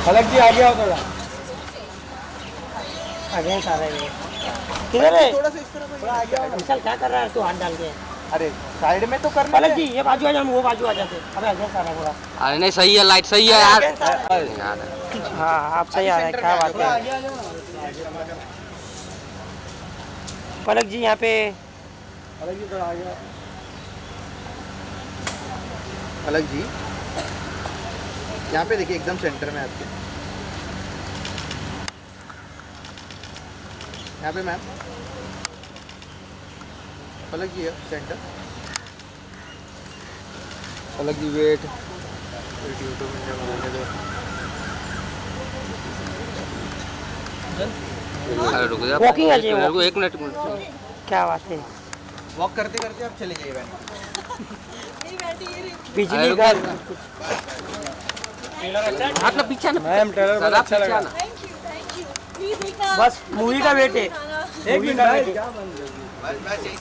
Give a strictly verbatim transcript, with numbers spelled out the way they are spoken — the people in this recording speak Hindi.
फलक जी आगे आओ थोड़ा आगे सारा ये किधर है थोड़ा सा इस तरफ थोड़ा आगे आओ। विशाल क्या कर रहा है तू हाथ डाल के? अरे साइड में तो करना। फलक जी ये बाजू आ जाओ वो बाजू आ जाते। अबे आगे सारा पूरा। अरे नहीं सही है लाइट सही है यार। हाँ आप सही आ रहे हैं क्या बात है। फलक जी यहाँ पे फलक जी थोड़ा आगे। फलक जी यहाँ पे देखिए एकदम सेंटर में आपके यहाँ पे मैम फलक जी है सेंटर। फलक जी वेट रुक जा वॉकिंग है जी एक मिनट क्या बात है। वॉक करते करते आप चले जाइए बिजली का हाथ ना पीछे ना मैम टेलर अच्छा लगा बस मूवी का वेट है। एक मिनट